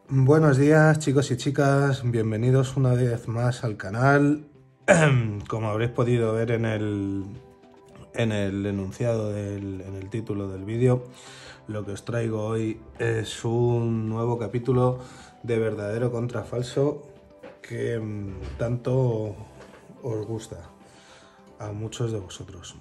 Buenos días chicos y chicas, bienvenidos una vez más al canal. Como habréis podido ver en el enunciado, en el título del vídeo, lo que os traigo hoy es un nuevo capítulo de verdadero contra falso que tanto os gusta a muchos de vosotros.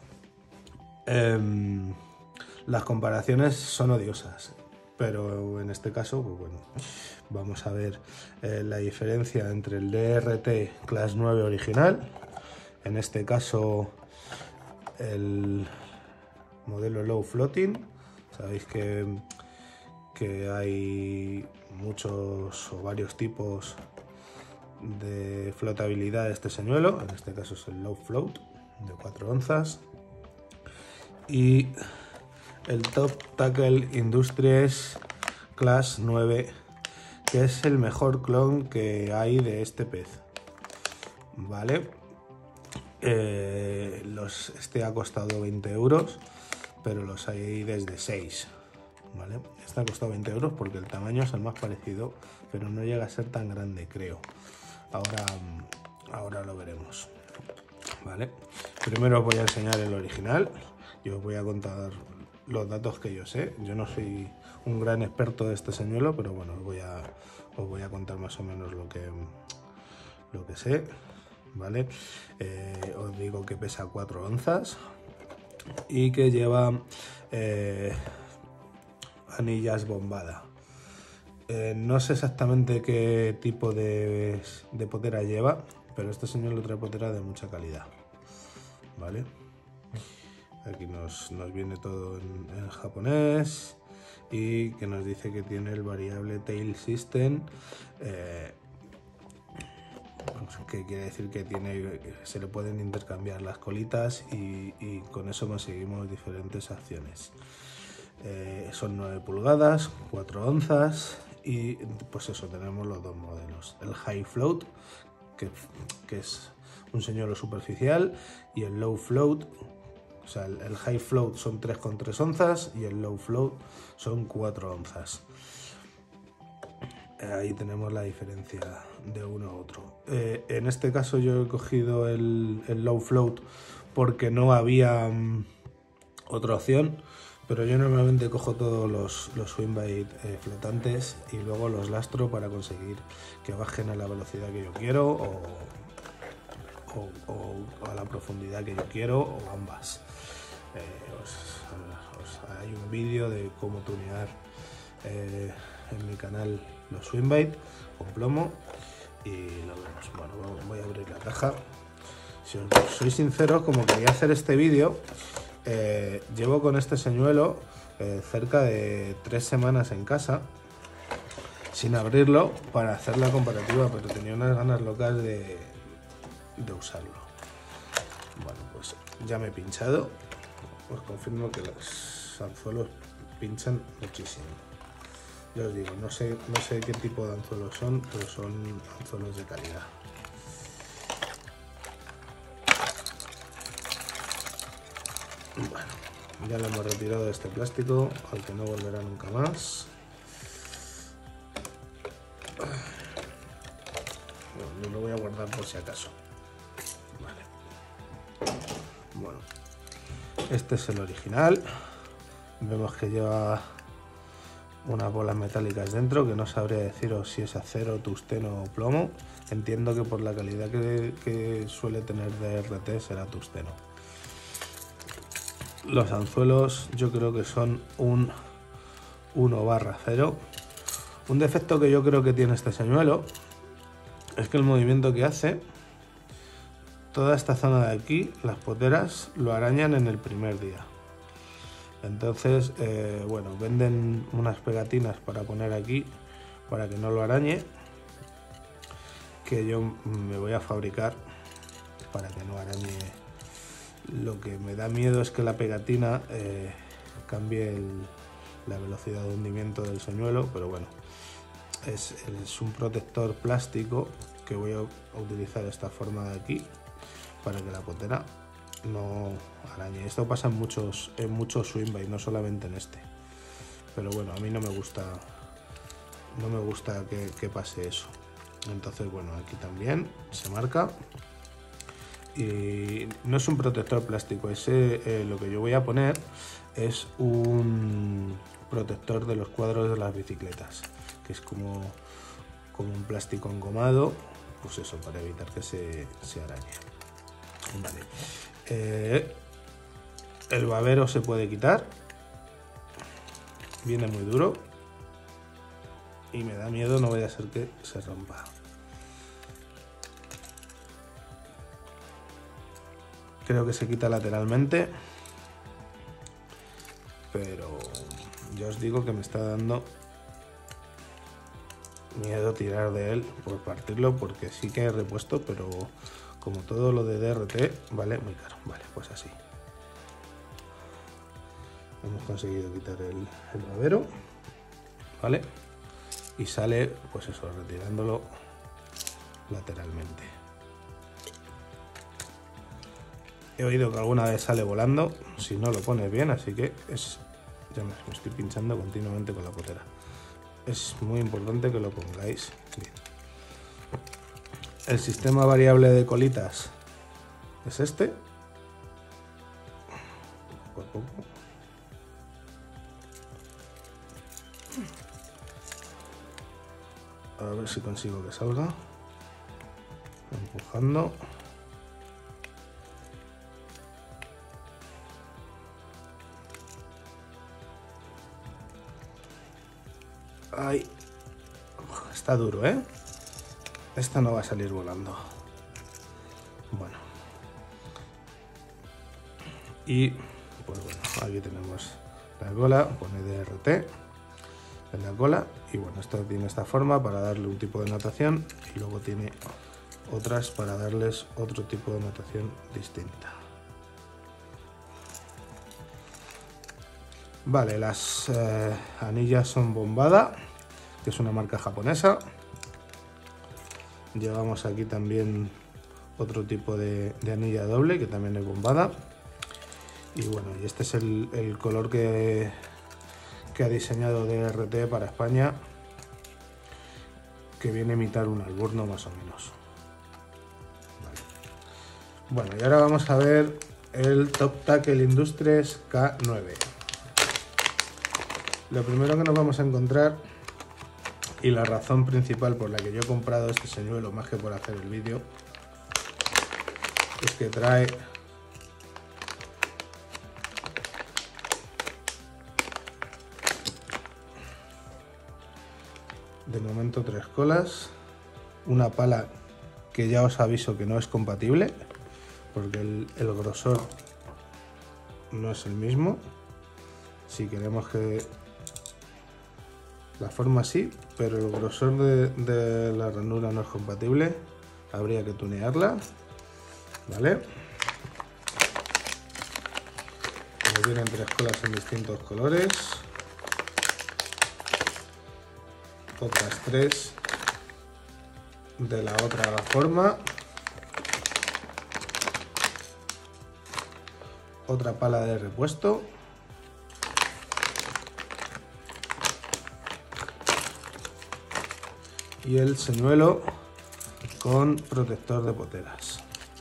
Las comparaciones son odiosas, pero en este caso, pues bueno, vamos a ver la diferencia entre el DRT Class 9 original, en este caso el modelo Low Floating. Sabéis que hay muchos o varios tipos de flotabilidad de este señuelo, en este caso es el Low Float de 4 onzas, y el Top Tackle Industries Class 9, que es el mejor clon que hay de este pez, ¿vale? Este ha costado 20 euros, pero los hay desde 6, ¿vale? Este ha costado 20 euros porque el tamaño es el más parecido, pero no llega a ser tan grande, creo. Ahora lo veremos, ¿vale? Primero os voy a enseñar el original y os voy a contar los datos que yo sé. Yo no soy un gran experto de este señuelo, pero bueno, os voy a contar más o menos lo que sé, ¿vale? Os digo que pesa 4 onzas y que lleva anillas bombada. No sé exactamente qué tipo de potera lleva, pero este señuelo trae potera de mucha calidad, ¿vale? Aquí nos viene todo en japonés y que nos dice que tiene el variable tail system, que quiere decir que se le pueden intercambiar las colitas y con eso conseguimos diferentes acciones. Son 9 pulgadas, 4 onzas y pues eso, tenemos los dos modelos. El High Float, que es un señuelo superficial, y el Low Float. O sea, el High Float son 3,3 onzas y el Low Float son 4 onzas. Ahí tenemos la diferencia de uno a otro. En este caso yo he cogido el Low Float porque no había otra opción, pero yo normalmente cojo todos los swingbait flotantes y luego los lastro para conseguir que bajen a la velocidad que yo quiero o a la profundidad que yo quiero, o ambas. Hay un vídeo de cómo tunear en mi canal los swingbait con plomo y lo vemos. Bueno, voy a abrir la caja. Si os soy sincero, como quería hacer este vídeo, llevo con este señuelo cerca de 3 semanas en casa sin abrirlo para hacer la comparativa, pero tenía unas ganas locas de usarlo. Bueno, pues ya me he pinchado. Os confirmo que los anzuelos pinchan muchísimo. Ya os digo, no sé qué tipo de anzuelos son, pero son anzuelos de calidad. Bueno, ya lo hemos retirado de este plástico, al que no volverá nunca más. Bueno, yo lo voy a guardar por si acaso. Vale. Bueno, este es el original. Vemos que lleva unas bolas metálicas dentro, que no sabría deciros si es acero, tungsteno o plomo. Entiendo que por la calidad que suele tener DRT será tungsteno. Los anzuelos yo creo que son un 1/0. Un defecto que yo creo que tiene este señuelo es que el movimiento que hace, toda esta zona de aquí, las poteras lo arañan en el primer día. Entonces, bueno, venden unas pegatinas para poner aquí para que no lo arañe, que yo me voy a fabricar para que no arañe. Lo que me da miedo es que la pegatina cambie la velocidad de hundimiento del señuelo, pero bueno, es un protector plástico que voy a utilizar esta forma de aquí para que la potera no arañe. Esto pasa en muchos swingbait, no solamente en este, pero bueno, a mí no me gusta no me gusta que pase eso. Entonces, bueno, aquí también se marca. Y no es un protector plástico, lo que yo voy a poner es un protector de los cuadros de las bicicletas, que es como un plástico engomado, pues eso, para evitar que se arañe. Vale. El babero se puede quitar, viene muy duro y me da miedo, no vaya a ser que se rompa. Creo que se quita lateralmente, pero ya os digo que me está dando miedo tirar de él por partirlo, porque sí que he repuesto, pero como todo lo de DRT vale muy caro. Vale, pues así. Hemos conseguido quitar el babero, ¿vale? Y sale, pues eso, retirándolo lateralmente. He oído que alguna vez sale volando si no lo pones bien, así que ya me estoy pinchando continuamente con la potera. Es muy importante que lo pongáis bien. El sistema variable de colitas es este. Poco a poco. A ver si consigo que salga. Empujando. Ay, está duro, ¿eh? Esta no va a salir volando. Bueno. Y, pues bueno, aquí tenemos la cola, pone DRT en la cola. Y bueno, esto tiene esta forma para darle un tipo de notación y luego tiene otras para darles otro tipo de notación distinta. Vale, las anillas son Bombada, que es una marca japonesa. Llevamos aquí también otro tipo de anilla doble, que también es Bombada. Y bueno, y este es el color que ha diseñado DRT para España, que viene a imitar un Alborno más o menos. Vale. Bueno, y ahora vamos a ver el Top Tackle Industries K9. Lo primero que nos vamos a encontrar, y la razón principal por la que yo he comprado este señuelo más que por hacer el vídeo, es que trae de momento 3 colas, una pala que ya os aviso que no es compatible porque el grosor no es el mismo. Si queremos que la forma sí, pero el grosor de la ranura no es compatible, habría que tunearla, ¿vale? Como vienen 3 colas en distintos colores, otras 3 de la otra forma, otra pala de repuesto, y el señuelo con protector de poteras.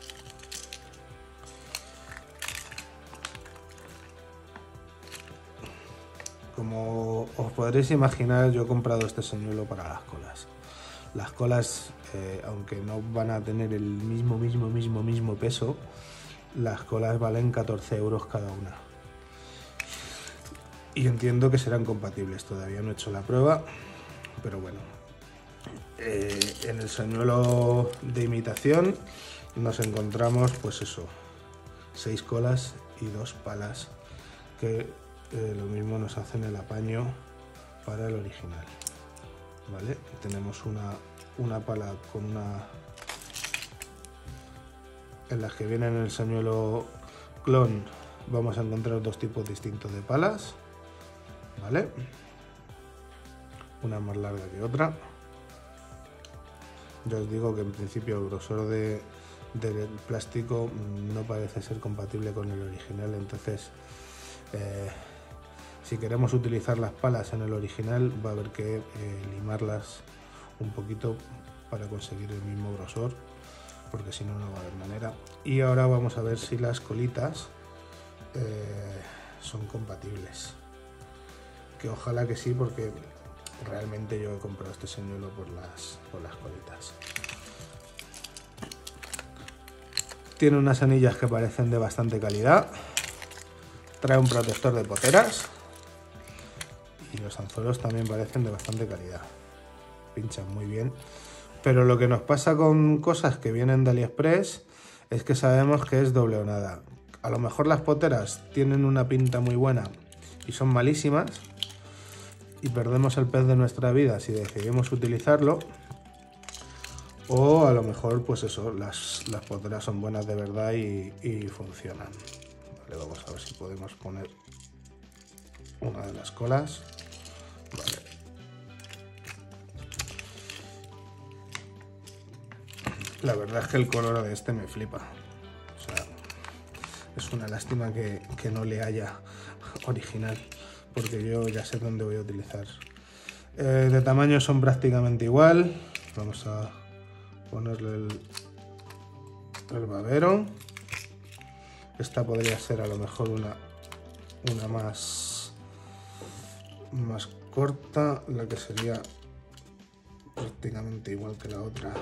Como os podréis imaginar, yo he comprado este señuelo para las colas. Las colas, aunque no van a tener el mismo peso, las colas valen 14 euros cada una. Y entiendo que serán compatibles, todavía no he hecho la prueba, pero bueno. En el señuelo de imitación nos encontramos, pues eso, 6 colas y 2 palas, que lo mismo nos hacen el apaño para el original, ¿vale? Tenemos una pala con una, en las que viene en el señuelo clon, vamos a encontrar 2 tipos distintos de palas, ¿vale? Una más larga que otra. Ya os digo que en principio el grosor del plástico no parece ser compatible con el original, entonces Si queremos utilizar las palas en el original, va a haber que limarlas un poquito para conseguir el mismo grosor, porque si no, no va a haber manera. Y ahora vamos a ver si las colitas son compatibles, que ojalá que sí, porque realmente yo he comprado este señuelo por las colitas. Tiene unas anillas que parecen de bastante calidad, trae un protector de poteras y los anzuelos también parecen de bastante calidad, pinchan muy bien. Pero lo que nos pasa con cosas que vienen de AliExpress es que sabemos que es doble o nada. A lo mejor las poteras tienen una pinta muy buena y son malísimas y perdemos el pez de nuestra vida si decidimos utilizarlo, o a lo mejor pues eso, las poteras son buenas de verdad y funcionan. Vale, vamos a ver si podemos poner una de las colas. Vale. La verdad es que el color de este me flipa. O sea, es una lástima que no le haya original, porque yo ya sé dónde voy a utilizar. De tamaño son prácticamente igual. Vamos a ponerle el babero. Esta podría ser a lo mejor una más corta, la que sería prácticamente igual que la otra.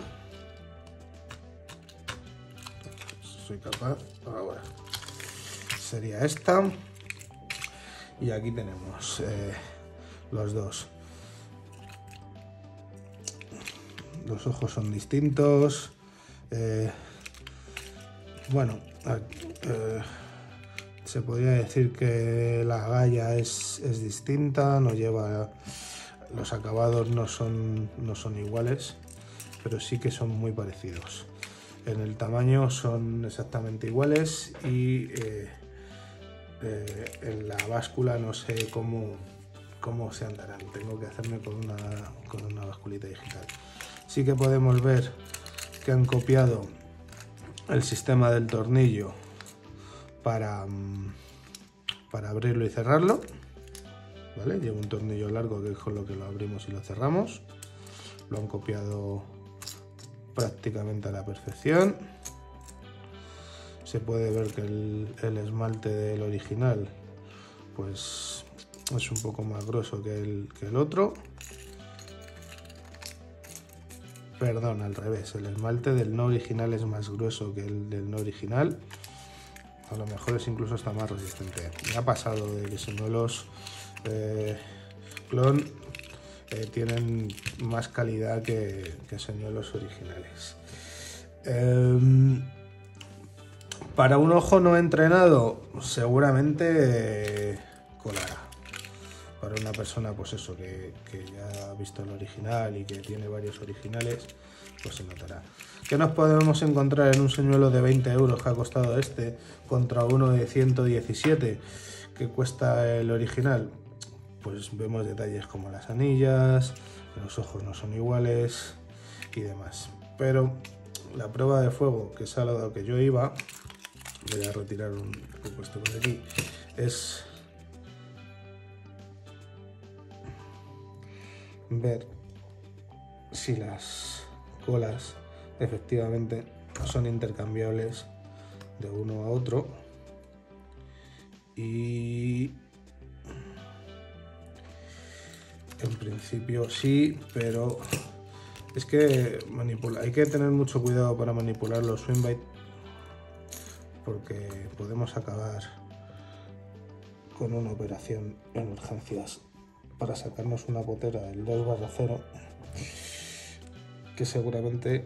Soy capaz. Ahora sería esta. Y aquí tenemos los dos. Los ojos son distintos. Bueno, se podría decir que la galla es distinta, no lleva, los acabados no son iguales, pero sí que son muy parecidos. En el tamaño son exactamente iguales y en la báscula no sé cómo se andarán. Tengo que hacerme con una basculita digital. Sí que podemos ver que han copiado el sistema del tornillo para abrirlo y cerrarlo. ¿Vale? Lleva un tornillo largo que es con lo que lo abrimos y lo cerramos. Lo han copiado prácticamente a la perfección. Se puede ver que el esmalte del original pues es un poco más grueso que el otro. Perdón, al revés, el esmalte del no original es más grueso que el del no original. A lo mejor es incluso hasta más resistente. Me ha pasado de que señuelos clon tienen más calidad que señuelos originales. Para un ojo no entrenado, seguramente colará. Para una persona, pues eso, que ya ha visto el original y que tiene varios originales, pues se notará. ¿Qué nos podemos encontrar en un señuelo de 20 euros que ha costado este contra uno de 117 que cuesta el original? Pues vemos detalles como las anillas, los ojos no son iguales y demás. Pero la prueba de fuego, que es a lo que yo iba, voy a retirar un poco esto por aquí, es ver si las colas efectivamente son intercambiables de uno a otro, y en principio sí, pero es que hay que tener mucho cuidado para manipular los swing bait, porque podemos acabar con una operación en urgencias para sacarnos una potera del 2/0 que seguramente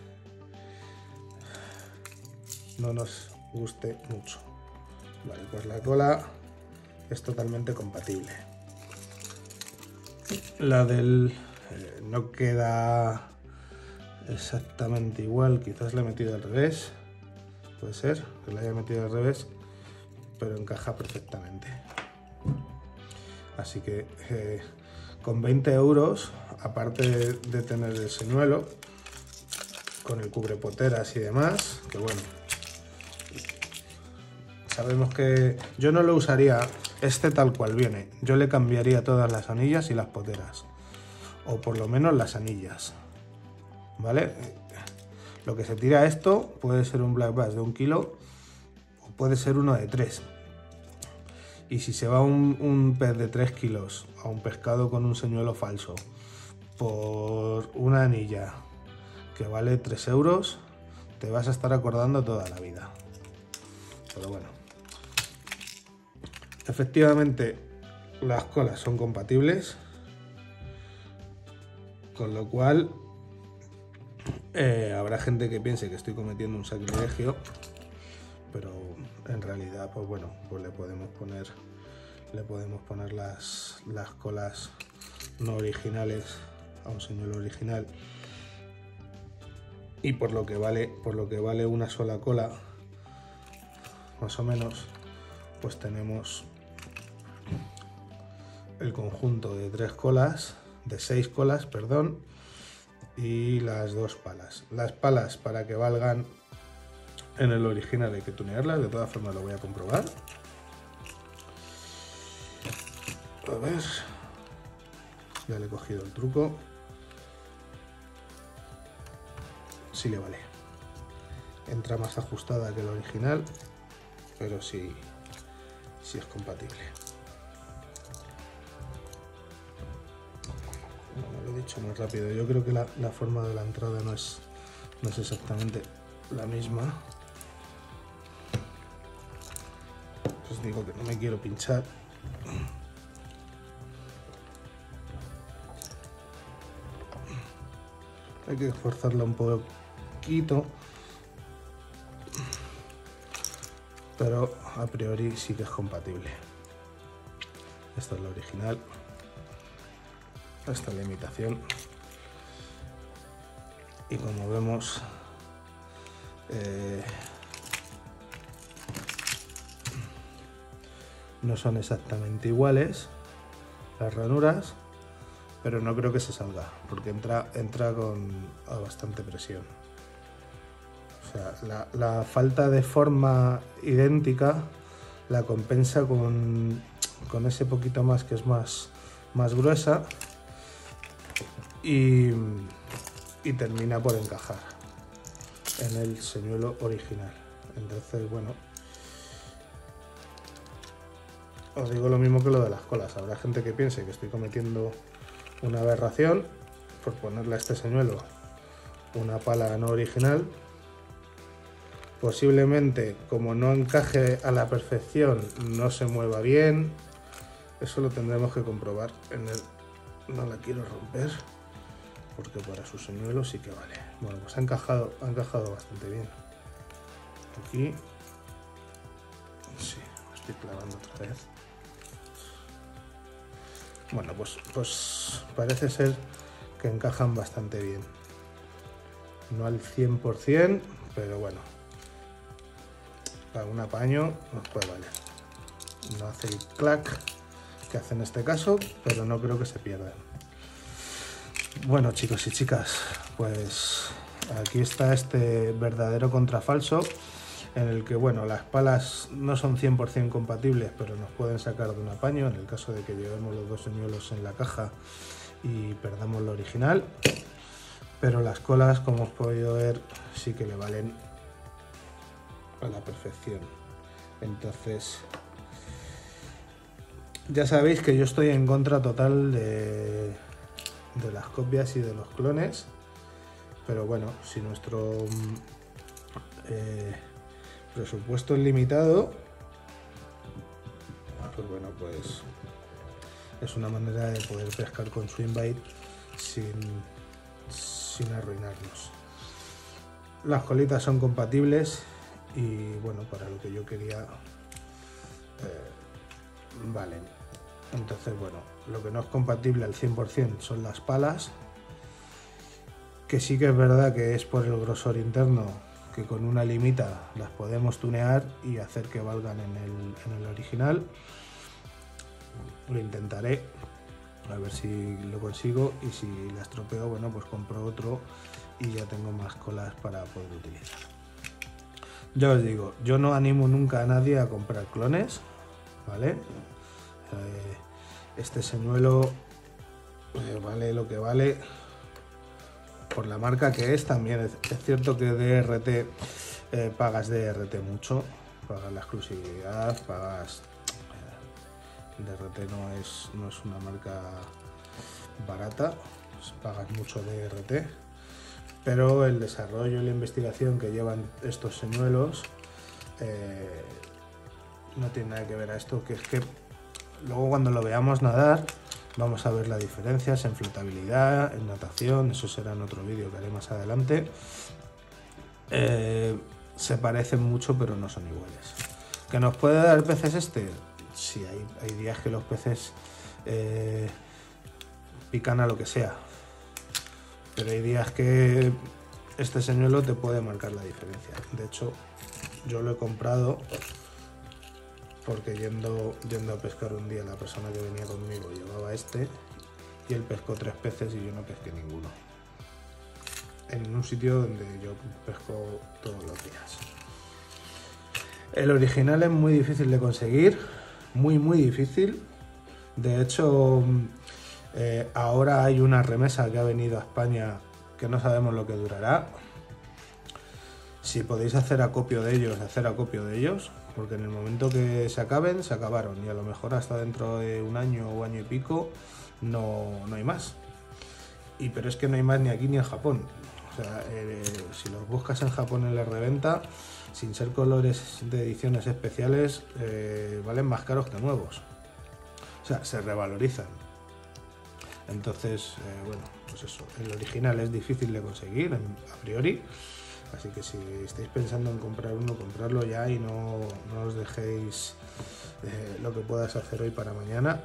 no nos guste mucho. Vale, pues la cola es totalmente compatible. La del no queda exactamente igual, quizás la he metido al revés, puede ser que la haya metido al revés, pero encaja perfectamente. Así que con 20 euros, aparte de tener el señuelo con el cubrepoteras y demás, que bueno, sabemos que yo no lo usaría Este tal cual viene. Yo le cambiaría todas las anillas y las poteras. O por lo menos las anillas. ¿Vale? Lo que se tira a esto puede ser un black bass de 1 kilo o puede ser uno de 3. Y si se va un pez de 3 kilos a un pescado con un señuelo falso por una anilla que vale 3 euros, te vas a estar acordando toda la vida. Pero bueno, efectivamente las colas son compatibles, con lo cual habrá gente que piense que estoy cometiendo un sacrilegio, pero en realidad pues bueno, pues le podemos poner las colas no originales a un señuelo original, y por lo que vale una sola cola más o menos, pues tenemos el conjunto de 6 colas, perdón, y las 2 palas. Las palas, para que valgan en el original, hay que tunearlas. De todas formas lo voy a comprobar. A ver, ya le he cogido el truco. Sí le vale. Entra más ajustada que el original, pero sí es compatible. No, lo he dicho muy rápido. Yo creo que la forma de la entrada no es exactamente la misma. Os digo que no me quiero pinchar. Hay que forzarla un poquito, pero a priori sí que es compatible. Esta es la original, esta es la imitación, y como vemos no son exactamente iguales las ranuras, pero no creo que se salga, porque entra a bastante presión. O sea, la falta de forma idéntica la compensa con ese poquito más que es más gruesa, y termina por encajar en el señuelo original. Entonces, bueno, os digo lo mismo que lo de las colas. Habrá gente que piense que estoy cometiendo una aberración por ponerle a este señuelo una pala no original. Posiblemente, como no encaje a la perfección, no se mueva bien. Eso lo tendremos que comprobar en el... No la quiero romper, porque para su señuelo sí que vale. Bueno, pues ha encajado bastante bien. Aquí sí, me estoy clavando otra vez. Bueno, pues parece ser que encajan bastante bien. No al 100%, pero bueno, para un apaño nos puede valer. No hace el clac que hace en este caso, pero no creo que se pierdan. Bueno, chicos y chicas, pues aquí está este verdadero contrafalso, en el que, bueno, las palas no son 100% compatibles, pero nos pueden sacar de un apaño en el caso de que llevemos los dos señuelos en la caja y perdamos lo original. Pero las colas, como os podido ver, sí que le valen a la perfección. Entonces, ya sabéis que yo estoy en contra total de las copias y de los clones, pero bueno, si nuestro presupuesto es limitado, pues bueno, pues es una manera de poder pescar con Swimbait sin arruinarnos. Las colitas son compatibles y bueno, para lo que yo quería valen. Entonces, bueno, lo que no es compatible al 100% son las palas, que sí que es verdad que es por el grosor interno, que con una limita las podemos tunear y hacer que valgan en el original. Lo intentaré, a ver si lo consigo, y si la estropeo, bueno, pues compro otro y ya tengo más colas para poder utilizar. Ya os digo, yo no animo nunca a nadie a comprar clones, ¿vale? Este señuelo vale lo que vale por la marca que es. También es cierto que DRT pagas DRT mucho, pagas la exclusividad, pagas... DRT no es una marca barata, pagas mucho DRT, pero el desarrollo y la investigación que llevan estos señuelos no tiene nada que ver a esto, que es que luego cuando lo veamos nadar vamos a ver las diferencias en flotabilidad, en natación. Eso será en otro vídeo que haré más adelante. Se parecen mucho pero no son iguales. ¿Que nos puede dar peces este? Sí, hay días que los peces pican a lo que sea, pero hay días que este señuelo te puede marcar la diferencia. De hecho, yo lo he comprado porque yendo a pescar un día, la persona que venía conmigo llevaba este y él pescó 3 peces y yo no pesqué ninguno, en un sitio donde yo pesco todos los días. El original es muy difícil de conseguir, muy difícil. De hecho, ahora hay una remesa que ha venido a España que no sabemos lo que durará. Si podéis hacer acopio de ellos, porque en el momento que se acaben, se acabaron, y a lo mejor hasta dentro de un año o año y pico no hay más. Pero es que no hay más ni aquí ni en Japón. O sea, si los buscas en Japón en la reventa, sin ser colores de ediciones especiales, valen más caros que nuevos. O sea, se revalorizan. Entonces, bueno, pues eso, el original es difícil de conseguir a priori. Así que si estáis pensando en comprar uno, comprarlo ya y no os dejéis lo que puedas hacer hoy para mañana.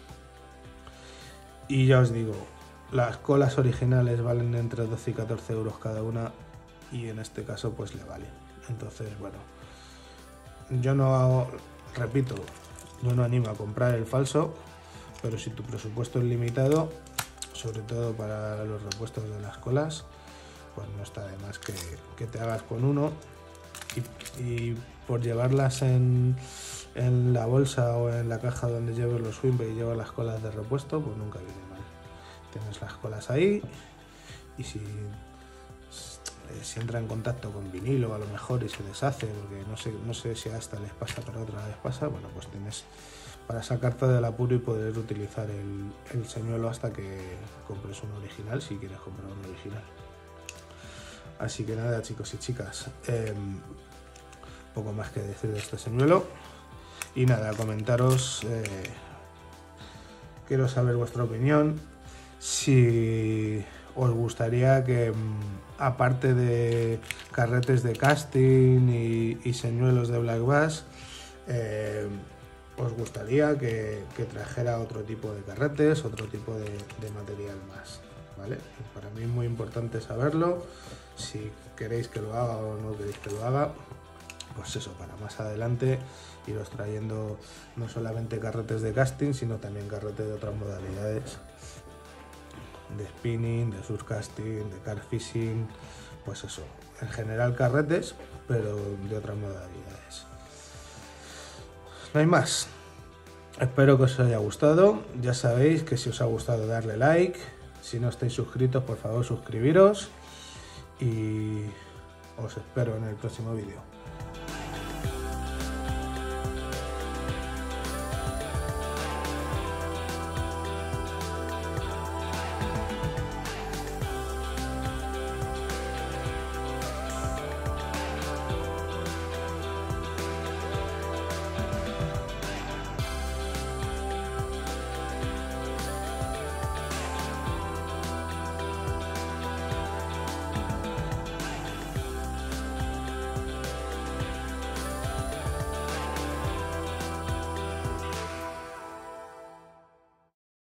Y ya os digo, las colas originales valen entre 12 y 14 euros cada una, y en este caso pues le vale. Entonces, bueno, yo no animo a comprar el falso, pero si tu presupuesto es limitado, sobre todo para los repuestos de las colas, pues no está de más que te hagas con uno, y por llevarlas en la bolsa o en la caja donde lleves los swimbaits y llevas las colas de repuesto, pues nunca viene mal. Tienes las colas ahí, y si entra en contacto con vinilo a lo mejor y se deshace, porque no sé si a esta les pasa pero a otra les pasa, bueno, pues tienes para sacarte del apuro y poder utilizar el señuelo hasta que compres un original, si quieres comprar un original. Así que nada, chicos y chicas, poco más que decir de este señuelo. Y nada, comentaros, quiero saber vuestra opinión, si os gustaría que, aparte de carretes de casting y señuelos de black bass, os gustaría que trajera otro tipo de carretes, otro tipo de material más, ¿vale? Para mí es muy importante saberlo. Si queréis que lo haga o no queréis que lo haga, pues eso, para más adelante iros trayendo no solamente carretes de casting, sino también carretes de otras modalidades, de spinning, de surfcasting, de carp fishing, pues eso, en general carretes, pero de otras modalidades. No hay más. Espero que os haya gustado. Ya sabéis que si os ha gustado, darle like. Si no estáis suscritos, por favor suscribiros, y os espero en el próximo vídeo.